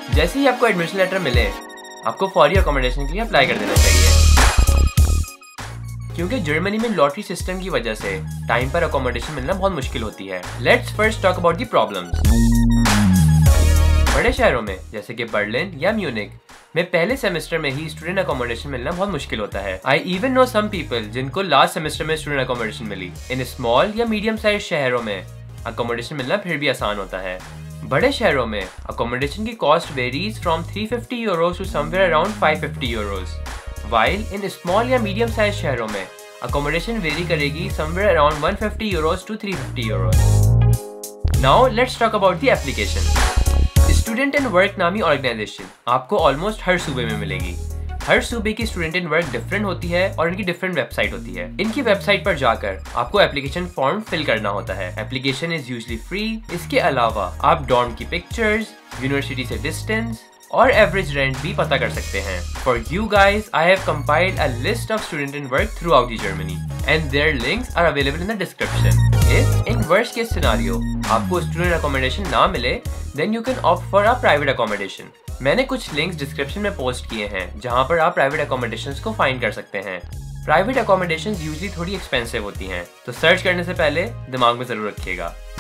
जैसे ही आपको admission letter मिले, आपको फौरी अकोमोडेशन के लिए अप्लाई कर देना चाहिए, क्योंकि जर्मनी में लॉटरी सिस्टम की वजह से टाइम पर अकोमोडेशन मिलना बहुत मुश्किल होती है। Let's first talk about the problems. बड़े शहरों में जैसे कि बर्लिन या म्यूनिक में पहले सेमेस्टर में ही स्टूडेंट अकोमोडेशन मिलना बहुत मुश्किल होता है। I even know some people जिनको लास्ट सेमेस्टर में स्टूडेंट अकोमोडेशन मिली। इन स्मॉल या मीडियम साइज शहरों में अकोमोडेशन मिलना फिर भी आसान होता है। बड़े शहरों में अकोमोडेशन की cost varies from 350 euros to somewhere around 550 euros, while in small या मीडियम साइज शहरों में अकोमोडेशन वेरी करेगी somewhere around 150 euros to 350 euros. Now let's talk about the application. Student and work नामी ऑर्गेनाइजेशन आपको almost हर सूबे में मिलेगी। हर सूबे की स्टूडेंट एंड वर्क डिफरेंट होती है और इनकी डिफरेंट वेबसाइट होती है। इनकी वेबसाइट पर जाकर आपको एप्लीकेशन फॉर्म फिल करना होता है। Application is usually free. इसके अलावा आप डॉर्म की पिक्चर्स, यूनिवर्सिटी से डिस्टेंस और एवरेज रेंट भी पता कर सकते हैं। For you guys I have compiled a list of student and work throughout the Germany and their links are available in the description. If in worst case scenario आपको student accommodation ना मिले, then you can opt for a private accommodation. मैंने कुछ links description में post किए हैं जहां पर आप प्राइवेट अकोमोडेशंस को फाइंड कर सकते हैं। प्राइवेट अकोमोडेशंस यूजुअली थोड़ी एक्सपेंसिव होती हैं, तो सर्च करने से पहले दिमाग में जरूर रखिएगा।